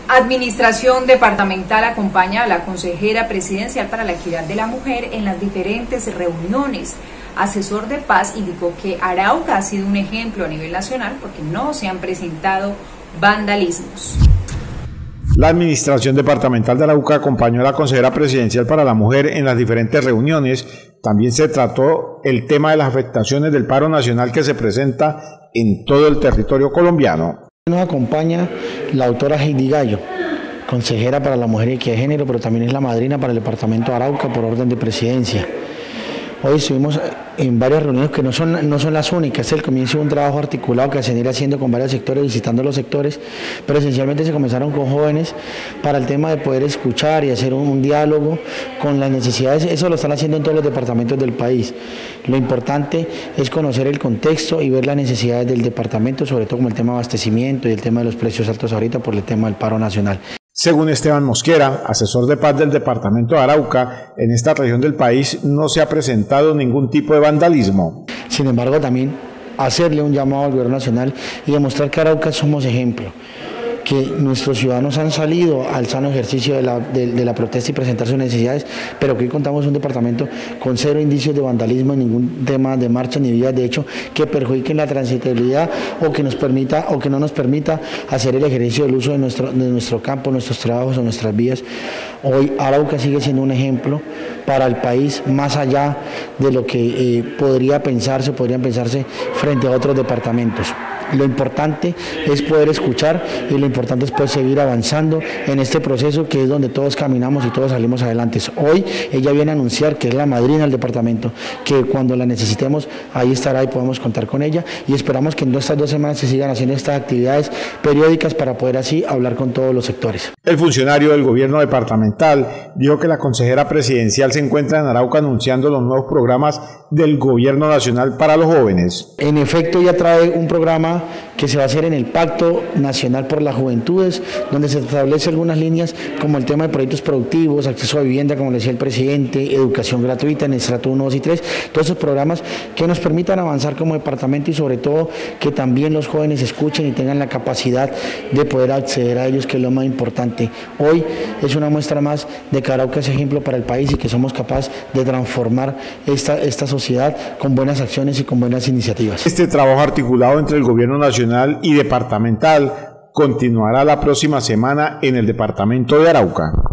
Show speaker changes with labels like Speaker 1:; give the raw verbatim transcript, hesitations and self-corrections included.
Speaker 1: Administración Departamental acompaña a la consejera presidencial para la equidad de la mujer en las diferentes reuniones. Asesor de paz indicó que Arauca ha sido un ejemplo a nivel nacional porque no se han presentado vandalismos.
Speaker 2: La Administración Departamental de Arauca acompañó a la consejera presidencial para la mujer en las diferentes reuniones. También se trató el tema de las afectaciones del paro nacional que se presenta en todo el territorio colombiano.
Speaker 3: Nos acompaña la doctora Heidi Gallo, consejera para la mujer y equidad de género, pero también es la madrina para el departamento de Arauca por orden de presidencia. Hoy estuvimos en varias reuniones que no son, no son las únicas, es el comienzo de un trabajo articulado que se irá haciendo con varios sectores, visitando los sectores, pero esencialmente se comenzaron con jóvenes para el tema de poder escuchar y hacer un, un diálogo con las necesidades. Eso lo están haciendo en todos los departamentos del país. Lo importante es conocer el contexto y ver las necesidades del departamento, sobre todo como el tema de abastecimiento y el tema de los precios altos ahorita por el tema del paro nacional.
Speaker 2: Según Esteban Mosquera, asesor de paz del departamento de Arauca, en esta región del país no se ha presentado ningún tipo de vandalismo.
Speaker 3: Sin embargo, también hacerle un llamado al gobierno nacional y demostrar que Arauca somos ejemplo, que nuestros ciudadanos han salido al sano ejercicio de la, de, de la protesta y presentar sus necesidades, pero que hoy contamos un departamento con cero indicios de vandalismo, ningún tema de marcha ni vías de hecho que perjudiquen la transitabilidad o que nos permita o que no nos permita hacer el ejercicio del uso de nuestro, de nuestro campo, nuestros trabajos o nuestras vías. Hoy Arauca sigue siendo un ejemplo para el país, más allá de lo que eh, podría pensarse, podrían pensarse frente a otros departamentos. Lo importante es poder escuchar y lo importante es poder seguir avanzando en este proceso que es donde todos caminamos y todos salimos adelante. Hoy ella viene a anunciar que es la madrina del departamento, que cuando la necesitemos ahí estará y podemos contar con ella y esperamos que en estas dos semanas se sigan haciendo estas actividades periódicas para poder así hablar con todos los sectores.
Speaker 2: El funcionario del gobierno departamental dijo que la consejera presidencial se encuentra en Arauca anunciando los nuevos programas del gobierno nacional para los jóvenes.
Speaker 3: En efecto, ella trae un programa que se va a hacer en el Pacto Nacional por las Juventudes, donde se establece algunas líneas como el tema de proyectos productivos, acceso a vivienda, como le decía el presidente, educación gratuita en el estrato uno, dos y tres, todos esos programas que nos permitan avanzar como departamento y sobre todo que también los jóvenes escuchen y tengan la capacidad de poder acceder a ellos, que es lo más importante. Hoy es una muestra más de que Arauca es ejemplo para el país y que somos capaces de transformar esta, esta sociedad con buenas acciones y con buenas iniciativas.
Speaker 2: Este trabajo articulado entre el gobierno nacional y departamental continuará la próxima semana en el departamento de Arauca.